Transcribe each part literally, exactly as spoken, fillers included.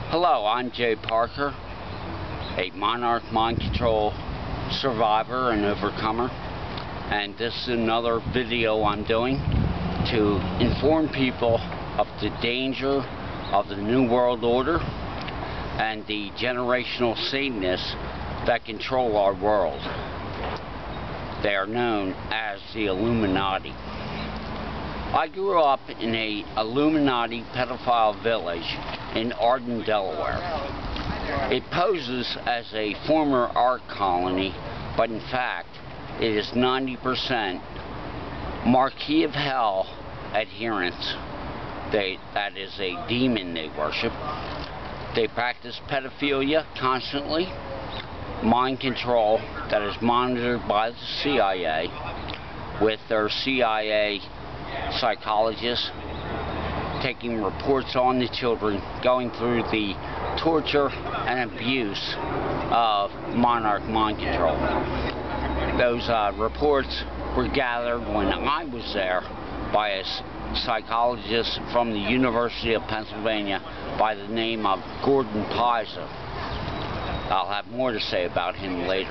Hello, I'm Jay Parker, a Monarch mind control survivor and overcomer, and this is another video I'm doing to inform people of the danger of the New World Order and the generational Satanists that control our world. They are known as the Illuminati. I grew up in a Illuminati pedophile village in Arden, Delaware. It poses as a former art colony, but in fact it is ninety percent Marquis of Hell adherents. They, that is a demon they worship. They practice pedophilia constantly, mind control that is monitored by the C I A, with their C I A psychologists taking reports on the children, going through the torture and abuse of Monarch mind control. Those uh, reports were gathered when I was there by a psychologist from the University of Pennsylvania by the name of Gordon Pizer. I'll have more to say about him later.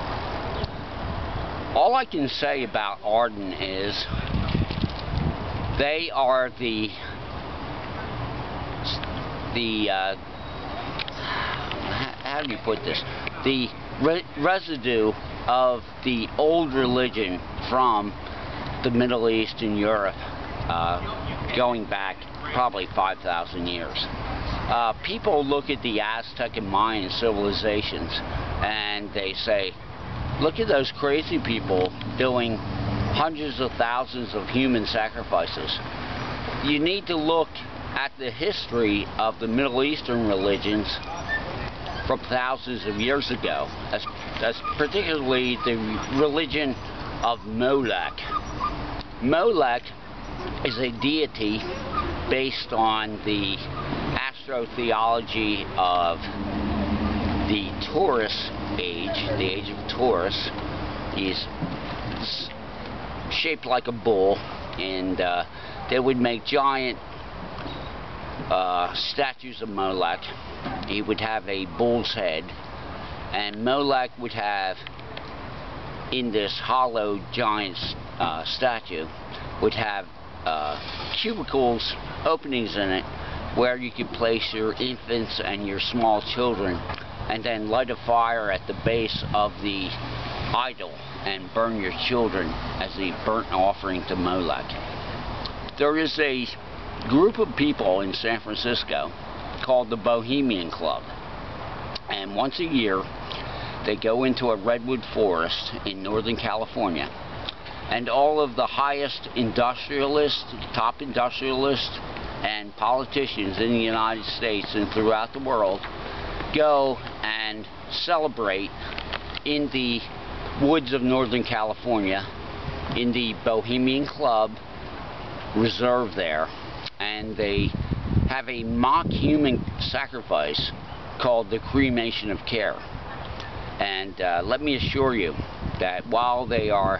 All I can say about Arden is they are the the uh, how do you put this? The re residue of the old religion from the Middle East and Europe, uh, going back probably five thousand years. Uh, people look at the Aztec and Mayan civilizations and they say, look at those crazy people doing hundreds of thousands of human sacrifices. You need to look at the history of the Middle Eastern religions from thousands of years ago. That's, that's particularly the religion of Molech. Molech is a deity based on the astrotheology of the Taurus age, the age of Taurus. He's shaped like a bull, and uh, they would make giant uh, statues of Molech. He would have a bull's head, and Molech would have, in this hollow giant uh, statue, would have uh, cubicles, openings in it, where you could place your infants and your small children, and then light a fire at the base of the idol and burn your children as a burnt offering to Molech. There is a group of people in San Francisco called the Bohemian Club, and once a year they go into a redwood forest in Northern California, and all of the highest industrialists, top industrialists and politicians in the United States and throughout the world go and celebrate in the woods of Northern California in the Bohemian Club reserve there, and they have a mock human sacrifice called the cremation of care. And uh, let me assure you that while they are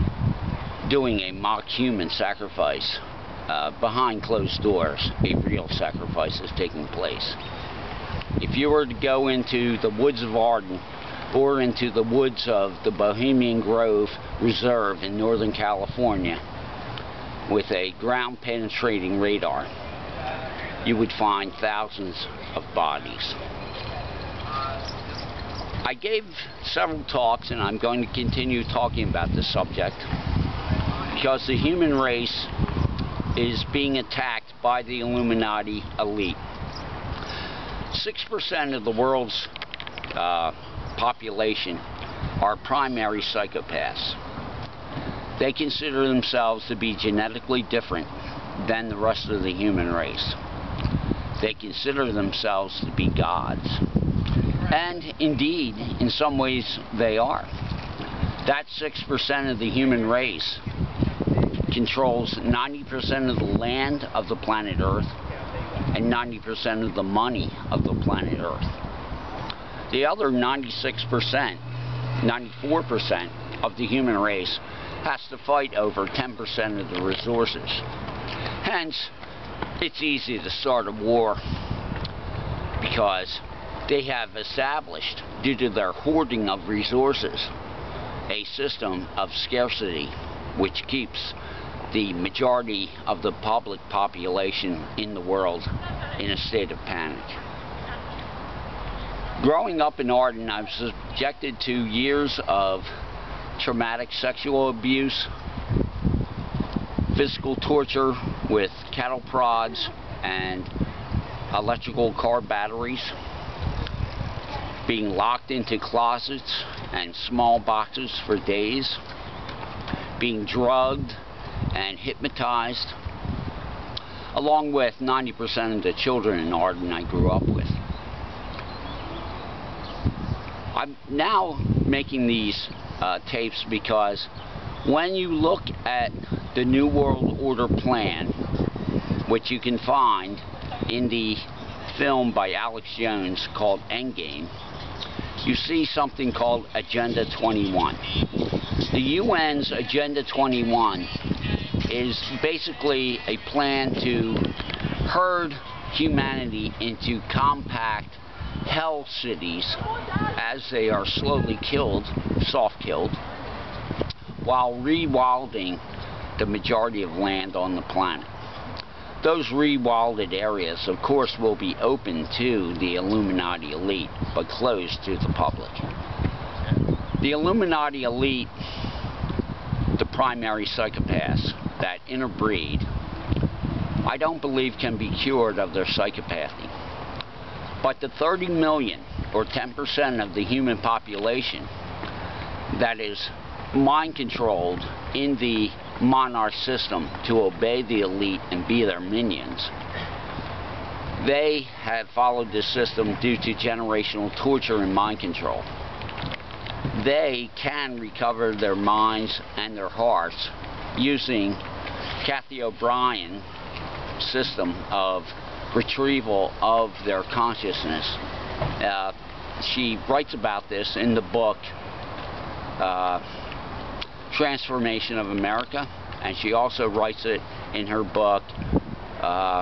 doing a mock human sacrifice, uh, behind closed doors a real sacrifice is taking place. If you were to go into the woods of Arden or into the woods of the Bohemian Grove Reserve in Northern California with a ground-penetrating radar, you would find thousands of bodies. I gave several talks, and I'm going to continue talking about this subject, because the human race is being attacked by the Illuminati elite. Six percent of the world's uh, population are primary psychopaths. They consider themselves to be genetically different than the rest of the human race. They consider themselves to be gods. And indeed, in some ways, they are. That six percent of the human race controls ninety percent of the land of the planet Earth and ninety percent of the money of the planet Earth. The other ninety-six percent, ninety-four percent of the human race has to fight over ten percent of the resources. Hence, it's easy to start a war because they have established, due to their hoarding of resources, a system of scarcity which keeps the majority of the public population in the world in a state of panic. Growing up in Arden, I was subjected to years of traumatic sexual abuse, physical torture with cattle prods and electrical car batteries, being locked into closets and small boxes for days, being drugged and hypnotized, along with ninety percent of the children in Arden I grew up with. I'm now making these uh, tapes because when you look at the New World Order plan, which you can find in the film by Alex Jones called Endgame, you see something called Agenda twenty-one. The U N's Agenda twenty-one is basically a plan to herd humanity into compact hell cities as they are slowly killed, soft-killed, while rewilding the majority of land on the planet. Those rewilded areas, of course, will be open to the Illuminati elite, but closed to the public. The Illuminati elite, the primary psychopaths that interbreed, I don't believe can be cured of their psychopathy. But the thirty million, or ten percent of the human population, that is mind-controlled in the monarch system to obey the elite and be their minions, they have followed this system due to generational torture and mind control. They can recover their minds and their hearts using Cathy O'Brien's system of retrieval of their consciousness. Uh, she writes about this in the book uh, Transformation of America, and she also writes it in her book uh,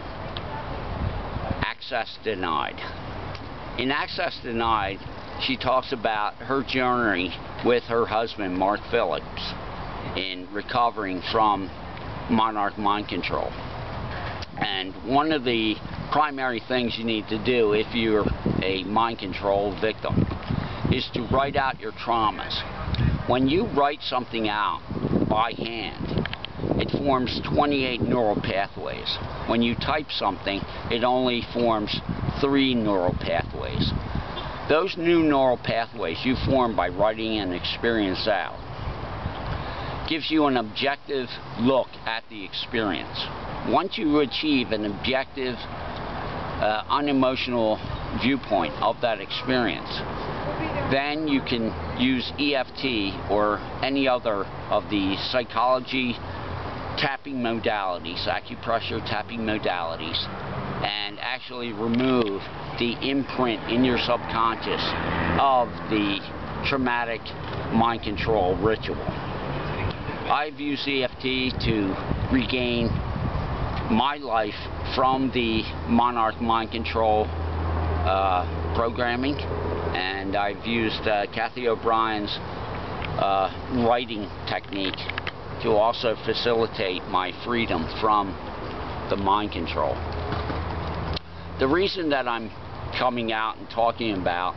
Access Denied. In Access Denied, she talks about her journey with her husband, Mark Phillips, in recovering from monarch mind control. And one of the primary things you need to do if you're a mind control victim is to write out your traumas. When you write something out by hand, it forms twenty-eight neural pathways. When you type something, it only forms three neural pathways. Those new neural pathways you form by writing an experience out gives you an objective look at the experience. Once you achieve an objective, uh, unemotional viewpoint of that experience, then you can use E F T or any other of the psychology tapping modalities, acupressure tapping modalities, and actually remove the imprint in your subconscious of the traumatic mind control ritual. I've used E F T to regain my life from the monarch mind control uh, programming, and I've used uh, Cathy O'Brien's uh, writing technique to also facilitate my freedom from the mind control. The reason that I'm coming out and talking about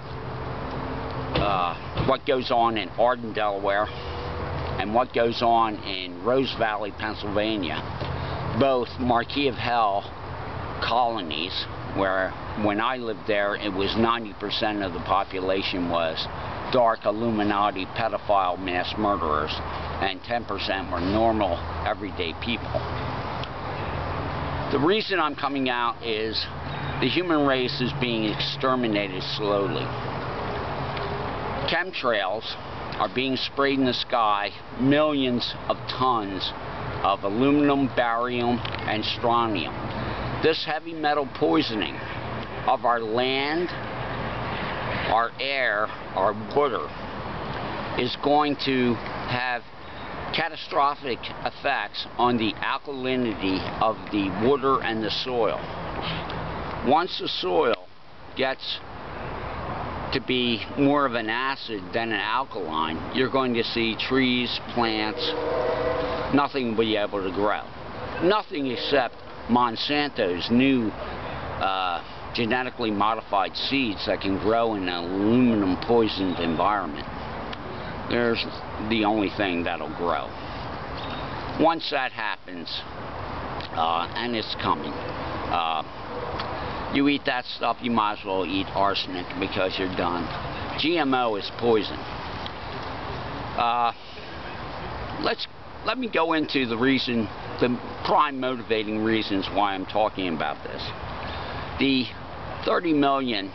uh, what goes on in Arden, Delaware, and what goes on in Rose Valley, Pennsylvania, both Marquis of Hell colonies, where when I lived there it was ninety percent of the population was dark Illuminati pedophile mass murderers, and ten percent were normal everyday people. The reason I'm coming out is the human race is being exterminated slowly. Chemtrails are being sprayed in the sky, millions of tons of aluminum, barium, and strontium. This heavy metal poisoning of our land, our air, our water is going to have catastrophic effects on the alkalinity of the water and the soil. Once the soil gets to be more of an acid than an alkaline, you're going to see trees, plants, nothing will be able to grow. Nothing except Monsanto's new uh, genetically modified seeds that can grow in an aluminum poisoned environment. There's the only thing that'll grow. Once that happens, uh, and it's coming, uh, you eat that stuff, you might as well eat arsenic because you're done. G M O is poison. Uh, let's let me go into the reason, the prime motivating reasons why I'm talking about this. The thirty million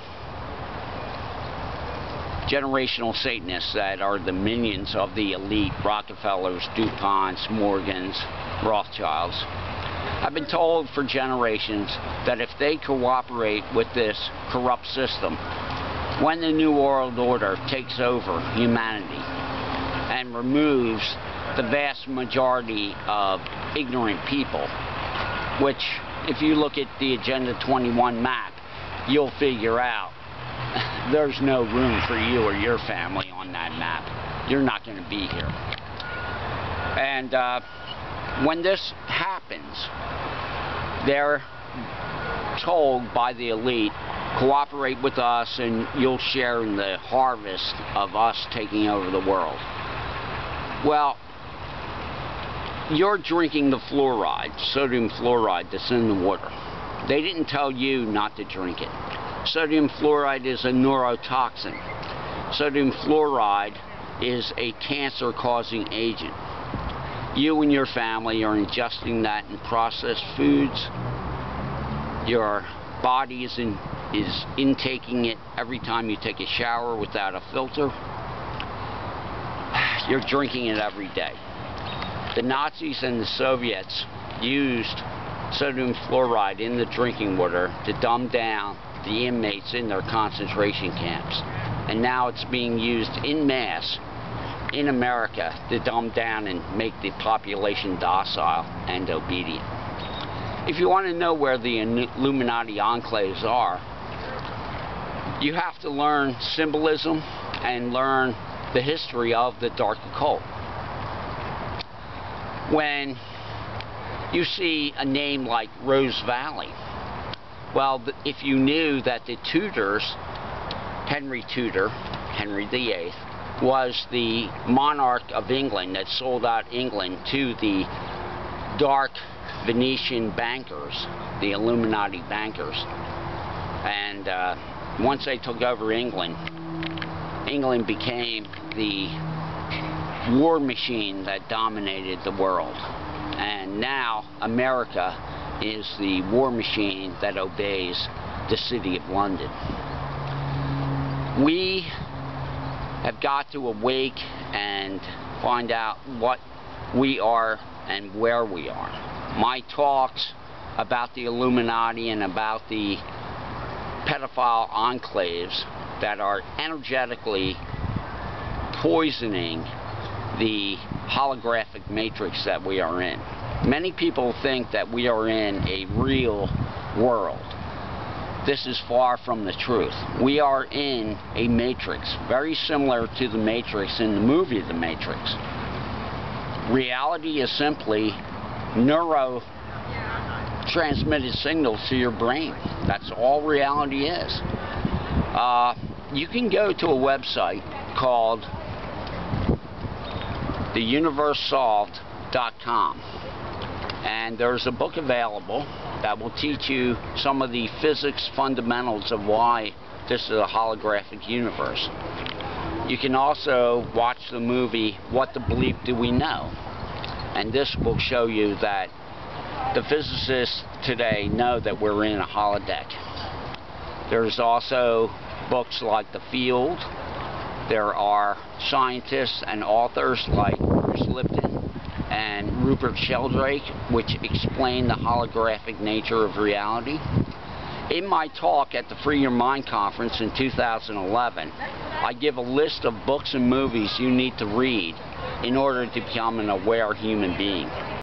generational Satanists that are the minions of the elite, Rockefellers, DuPonts, Morgans, Rothschilds, I've been told for generations that if they cooperate with this corrupt system, when the New World Order takes over humanity and removes the vast majority of ignorant people, which if you look at the Agenda twenty-one map, you'll figure out there's no room for you or your family on that map. You're not going to be here. And uh, when this happens, they're told by the elite, cooperate with us and you'll share in the harvest of us taking over the world. Well, you're drinking the fluoride, sodium fluoride that's in the water. They didn't tell you not to drink it. Sodium fluoride is a neurotoxin. Sodium fluoride is a cancer-causing agent. You and your family are ingesting that in processed foods. Your body is, in, is intaking it every time you take a shower without a filter. You're drinking it every day. The Nazis and the Soviets used sodium fluoride in the drinking water to dumb down the inmates in their concentration camps. And now it's being used en masse in America to dumb down and make the population docile and obedient. If you want to know where the Illuminati enclaves are, you have to learn symbolism and learn the history of the dark occult. When you see a name like Rose Valley, well, if you knew that the Tudors, Henry Tudor, Henry the Eighth, was the monarch of England that sold out England to the dark Venetian bankers, the Illuminati bankers. And uh, once they took over England, England became the war machine that dominated the world. And now America is the war machine that obeys the City of London. We have got to awake and find out what we are and where we are. My talks about the Illuminati and about the pedophile enclaves that are energetically poisoning the holographic matrix that we are in. Many people think that we are in a real world. This is far from the truth. We are in a matrix, very similar to the Matrix in the movie The Matrix. Reality is simply neuro-transmitted signals to your brain. That's all reality is. Uh, you can go to a website called the universe solved dot com, and there's a book available that will teach you some of the physics fundamentals of why this is a holographic universe. You can also watch the movie What the Bleep Do We Know? And this will show you that the physicists today know that we're in a holodeck. There's also books like The Field. There are scientists and authors like Bruce Lipton and Rupert Sheldrake, which explain the holographic nature of reality. In my talk at the Free Your Mind conference in two thousand eleven, I give a list of books and movies you need to read in order to become an aware human being.